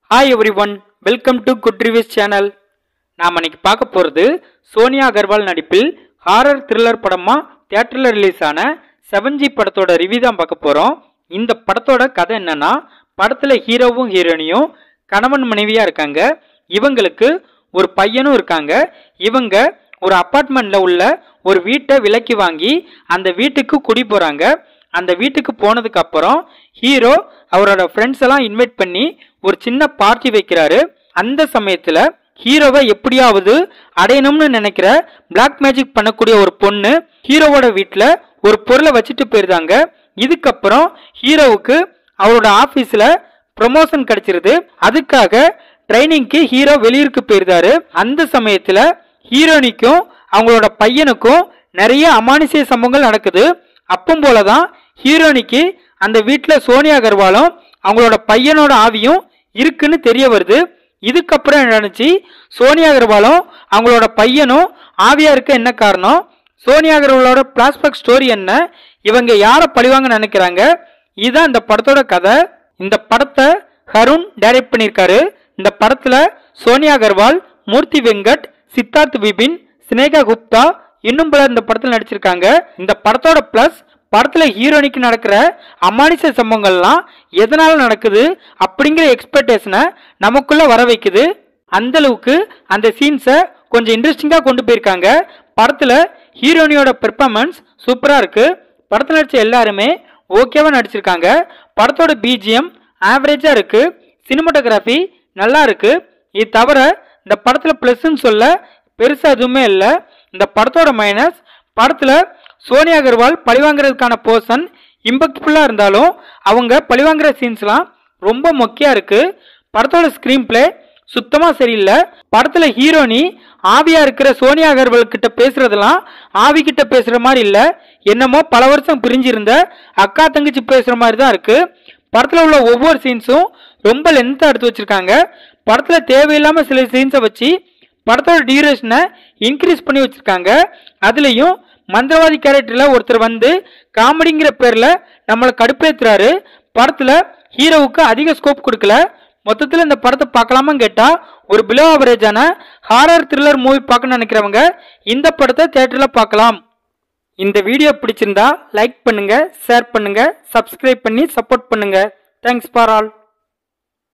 Hi everyone, welcome to Good Reviews channel. நாம இன்னைக்கு பார்க்க போறது சோனியா அகர்வால் நடிப்பில் ஹாரர் த்ரில்லர் படமா தியேட்டர்ல ரிலீஸ் ஆன 7G படத்தோட ரிவ்யூ தான் பார்க்க போறோம். இந்த படத்தோட கதை என்னன்னா, படத்துல ஹீரோவும் ஹீரோயினியும் கணவன் மனைவியா இருக்காங்க. இவங்களுக்கு ஒரு பையனும் இருக்காங்க. இவங்க ஒரு அபார்ட்மெண்ட்ல உள்ள ஒரு வீட்டை விலைக்கு வாங்கி அந்த வீட்டுக்கு குடி போறாங்க. அந்த வீட்டுக்கு போனதுக்கு அப்புறம் ஹீரோ அவரோட ஃப்ரெண்ட்ஸ் எல்லாம் இன்வைட் பண்ணி ஒரு சின்ன பார்ட்டி வைக்கிறாரு. அந்த சமயத்துல ஹீரோவை எப்படியாவது அடையணும்னு நினைக்கிற பிளாக் மேஜிக் பண்ணக்கூடிய ஒரு பொண்ணு ஹீரோவோட வீட்டுல ஒரு பொருளை வச்சுட்டு போயிருந்தாங்க. இதுக்கப்புறம் ஹீரோவுக்கு அவரோட ஆபீஸ்ல ப்ரமோஷன் கிடைச்சிருது. அதுக்காக ட்ரைனிங்க்கு ஹீரோ வெளியூருக்கு போயிருந்தாரு. அந்த சமயத்துல ஹீரோனிக்கும் அவங்களோட பையனுக்கும் நிறைய அமானுஷ்ய சம்பவங்கள் நடக்குது. அப்பம் போலதான் ஹீரோனிக்கு அந்த வீட்டுல சோனியா அகர்வாலும் அவங்களோட பையனோட ஆவியும் இருக்குன்னு தெரிய வருது. இதுக்கப்புறம் என்ன நடந்துச்சு, சோனியா அகர்வாலும் அவங்களோட பையனும் ஆவியா இருக்க என்ன காரணம், சோனியா அகர்வாலோட பிளாஷ்பேக் ஸ்டோரி என்ன, இவங்க யாரை பழிவாங்க நினைக்கிறாங்க, இதுதான் இந்த படத்தோட கதை. இந்த படத்தை ஹருண் டைரக்ட் பண்ணியிருக்காரு. இந்த படத்துல சோனியா அகர்வால், மூர்த்தி வெங்கட், சித்தார்த் விபின், ஸ்னேகா குப்தா இன்னும் பலர் இந்த படத்தில் நடிச்சிருக்காங்க. இந்த படத்தோட பிளஸ், படத்துல ஹீரோனிக்கு நடக்கிற அமானுஷ்ய சம்பவங்கள்லாம் எதனால நடக்குது அப்படிங்கிற எக்ஸ்பெக்டேஷனை நமக்குள்ள வர வைக்குது. அந்த அளவுக்கு அந்த சீன்ஸை கொஞ்சம் இன்ட்ரெஸ்டிங்கா கொண்டு போயிருக்காங்க. படத்துல ஹீரோனியோட பெர்ஃபார்மன்ஸ் சூப்பரா இருக்கு. படத்துல நடிச்ச எல்லாருமே ஓகேவா நடிச்சிருக்காங்க. படத்தோட பிஜிஎம் ஆவரேஜா இருக்கு. சினிமாட்டோகிராஃபி நல்லா இருக்கு. இது தவிர இந்த படத்துல பிளஸ்ன்னு சொல்ல பெருசா எதுவுமே இல்லை. இந்த படத்தோட மைனஸ், படத்துல சோனியா அகர்வால் பழிவாங்கிறதுக்கான போர்ஷன் இம்பேக்ட்ஃபுல்லா இருந்தாலும் அவங்க பழிவாங்கிற சீன்ஸ்லாம் ரொம்ப மொக்கையா இருக்கு. படத்தோட ஸ்கிரீன் பிளே சுத்தமா சரியில்லை. படத்துல ஹீரோனி ஆவியா இருக்கிற சோனியா அகர்வால் கிட்ட பேசுறதெல்லாம் ஆவி கிட்ட பேசுற மாதிரி இல்ல, என்னமோ பல வருஷம் பிரிஞ்சிருந்த அக்கா தங்கச்சி பேசுற மாதிரி தான் இருக்கு. படத்துல உள்ள ஒவ்வொரு சீன்ஸும் ரொம்ப லென்த்தா எடுத்து வச்சிருக்காங்க. படத்துல தேவையில்லாம சில சீன்ஸை வச்சு படத்தோட டியூரேஷனை இன்க்ரீஸ் பண்ணி வச்சிருக்காங்க. அதுலயும் மந்திரவாதி கேரக்டர்ல ஒருத்தர் வந்து காமெடிங்கிற பேர்ல நம்மளை கடுப்பேத்துறாரு. படத்துல ஹீரோவுக்கு அதிக ஸ்கோப் கொடுக்கல. மொத்தத்துல இந்த படத்தை பார்க்கலாமான்னு கேட்டா ஒரு பிலோ ஆவரேஜான ஹாரர் த்ரில்லர் மூவி பார்க்கணும்னு நினைக்கிறவங்க இந்த படத்தை தியேட்டர்ல பார்க்கலாம். இந்த வீடியோ பிடிச்சிருந்தா லைக் பண்ணுங்க, ஷேர் பண்ணுங்க, சப்ஸ்கிரைப் பண்ணி சப்போர்ட் பண்ணுங்க. Thanks for all.